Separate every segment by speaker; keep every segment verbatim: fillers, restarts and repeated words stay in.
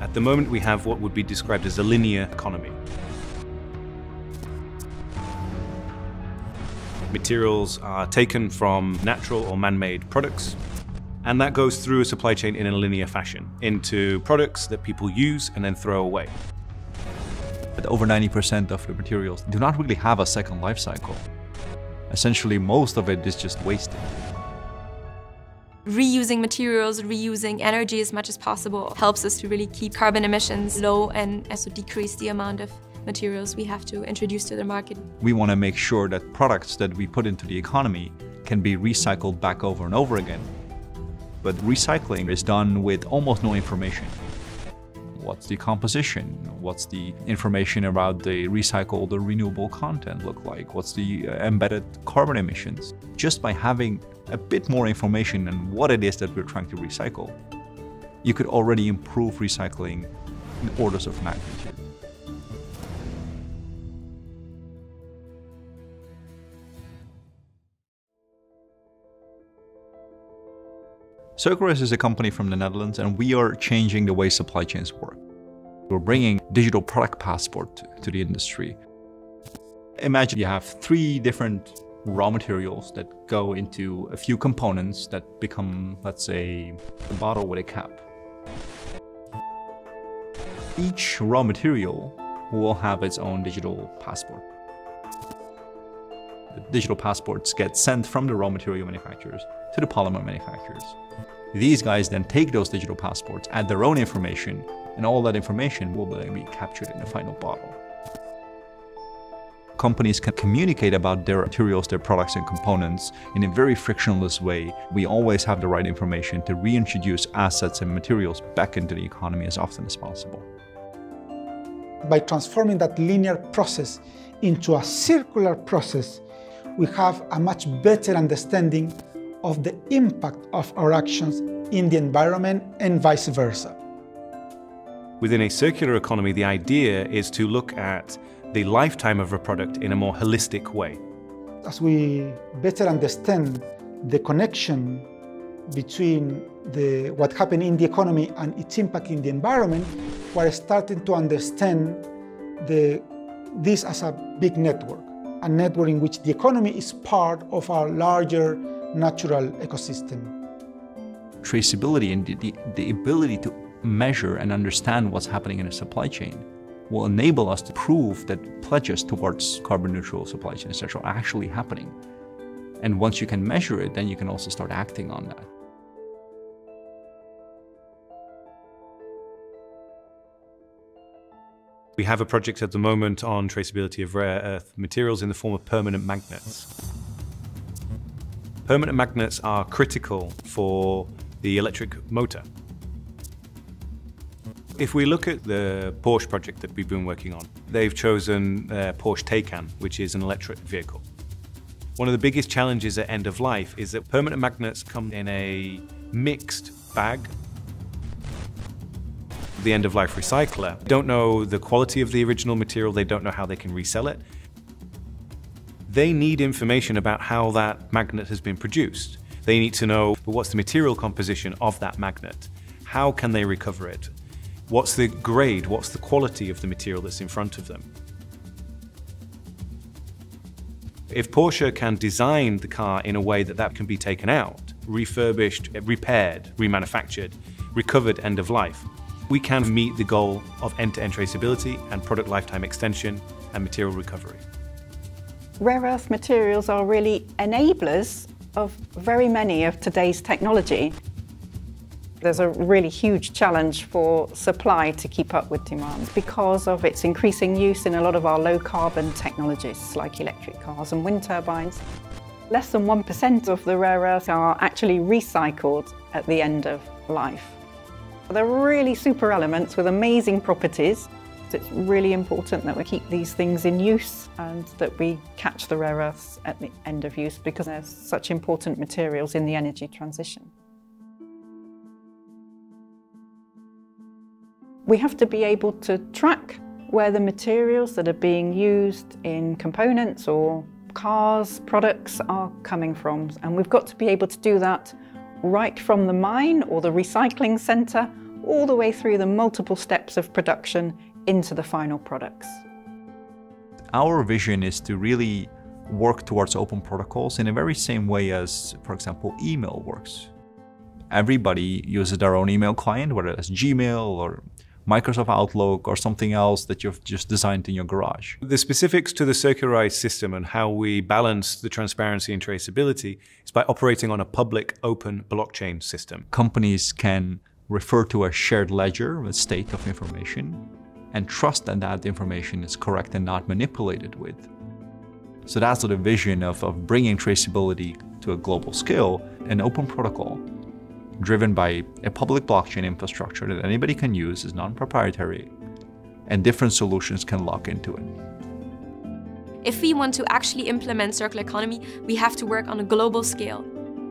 Speaker 1: At the moment, we have what would be described as a linear economy. Materials are taken from natural or man-made products, and that goes through a supply chain in a linear fashion into products that people use and then throw away.
Speaker 2: But over ninety percent of the materials do not really have a second life cycle. Essentially, most of it is just wasted.
Speaker 3: Reusing materials, reusing energy as much as possible helps us to really keep carbon emissions low and also decrease the amount of materials we have to introduce to the market.
Speaker 2: We want to make sure that products that we put into the economy can be recycled back over and over again. But recycling is done with almost no information. What's the composition? What's the information about the recycled or renewable content look like? What's the embedded carbon emissions? Just by having a bit more information on what it is that we're trying to recycle, you could already improve recycling in orders of magnitude. Circularise is a company from the Netherlands, and we are changing the way supply chains work. We're bringing digital product passport to the industry. Imagine you have three different raw materials that go into a few components that become, let's say, a bottle with a cap. Each raw material will have its own digital passport. The digital passports get sent from the raw material manufacturers to the polymer manufacturers. These guys then take those digital passports, add their own information, and all that information will then be captured in the final bottle. Companies can communicate about their materials, their products and components in a very frictionless way. We always have the right information to reintroduce assets and materials back into the economy as often as possible.
Speaker 4: By transforming that linear process into a circular process, we have a much better understanding of the impact of our actions in the environment and vice versa.
Speaker 1: Within a circular economy, the idea is to look at the lifetime of a product in a more holistic way.
Speaker 4: As we better understand the connection between the, what happened in the economy and its impact in the environment, we're starting to understand the, this as a big network, a network in which the economy is part of our larger natural ecosystem.
Speaker 2: Traceability and the, the, the ability to measure and understand what's happening in a supply chain will enable us to prove that pledges towards carbon neutral supply chain, et cetera, are actually happening. And once you can measure it, then you can also start acting on that.
Speaker 1: We have a project at the moment on traceability of rare earth materials in the form of permanent magnets. Permanent magnets are critical for the electric motor. If we look at the Porsche project that we've been working on, they've chosen uh, Porsche Taycan, which is an electric vehicle. One of the biggest challenges at end of life is that permanent magnets come in a mixed bag. The end of life recycler don't know the quality of the original material, they don't know how they can resell it. They need information about how that magnet has been produced. They need to know what's the material composition of that magnet. How can they recover it? What's the grade, what's the quality of the material that's in front of them? If Porsche can design the car in a way that that can be taken out, refurbished, repaired, remanufactured, recovered end of life, we can meet the goal of end-to-end traceability and product lifetime extension and material recovery.
Speaker 5: Rare earth materials are really enablers of very many of today's technology. There's a really huge challenge for supply to keep up with demand because of its increasing use in a lot of our low-carbon technologies like electric cars and wind turbines. Less than one percent of the rare earths are actually recycled at the end of life. They're really super elements with amazing properties. It's really important that we keep these things in use and that we catch the rare earths at the end of use because they're such important materials in the energy transition. We have to be able to track where the materials that are being used in components or cars, products are coming from. And we've got to be able to do that right from the mine or the recycling centre all the way through the multiple steps of production into the final products.
Speaker 2: Our vision is to really work towards open protocols in the very same way as, for example, email works. Everybody uses their own email client, whether it's Gmail or Microsoft Outlook or something else that you've just designed in your garage.
Speaker 1: The specifics to the Circularise system and how we balance the transparency and traceability is by operating on a public, open blockchain system.
Speaker 2: Companies can refer to a shared ledger with state of information and trust that that information is correct and not manipulated with. So that's the vision of, of bringing traceability to a global scale, an open protocol driven by a public blockchain infrastructure that anybody can use, is non-proprietary, and different solutions can lock into it.
Speaker 3: If we want to actually implement circular economy, we have to work on a global scale.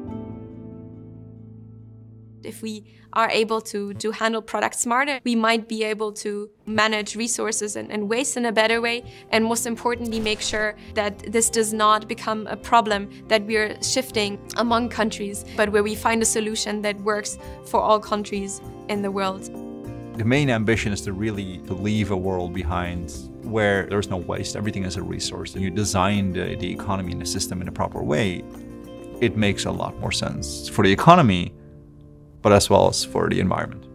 Speaker 3: If we are able to, to handle products smarter, we might be able to manage resources and, and waste in a better way, and most importantly, make sure that this does not become a problem that we are shifting among countries, but where we find a solution that works for all countries in the world.
Speaker 2: The main ambition is to really to leave a world behind where there's no waste, everything is a resource, and you design the, the economy and the system in a proper way. It makes a lot more sense for the economy, but as well as for the environment.